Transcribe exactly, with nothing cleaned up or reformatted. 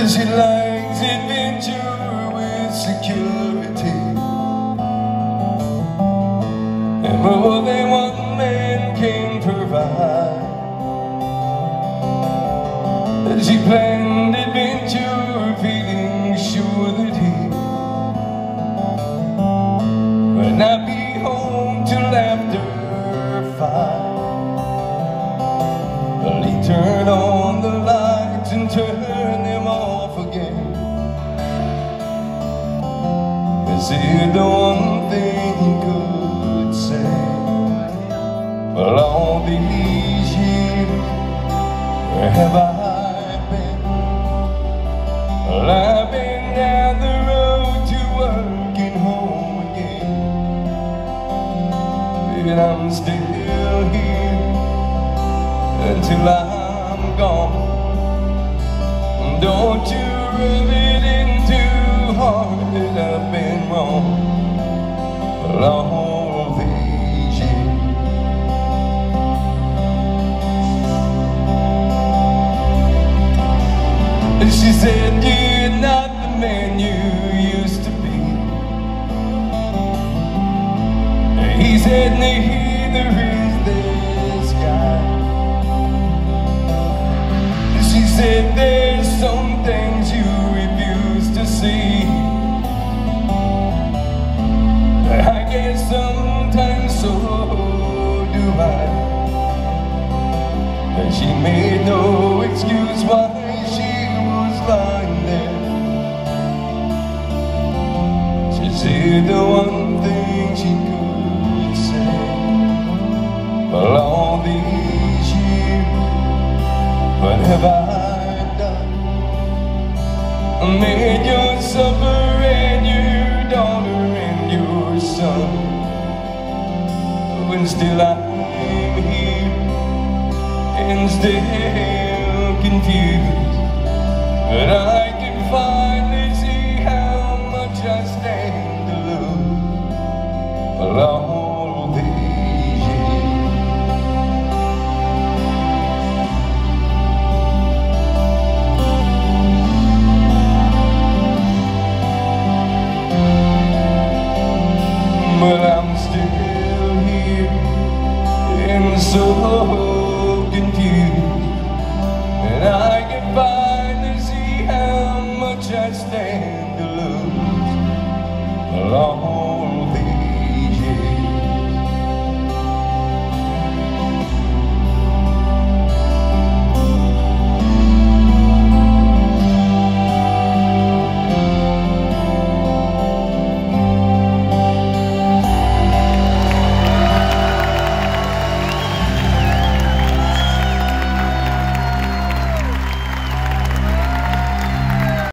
She likes adventure with security, and more than one man can provide. She planned adventure, feeling sure that he would not be home till after five. But he turned on the lights and turned them off again. Is it the one thing he could say? Well, all these years, where have I been? Well, I've been down the road to work and home again, and I'm still here until I'm gone. Don't you rub it in too hard that I've been wrong for all these years. And she said, you're not the man you used to be. He said, neither is this guy. She said, there's some things you refuse to see. I guess sometimes so do I. And she made no excuse why she was lying there. She said the one thing she could say, well, all these years, what have I done? I made your supper and your daughter and your son, when still I'm here and still confused, but I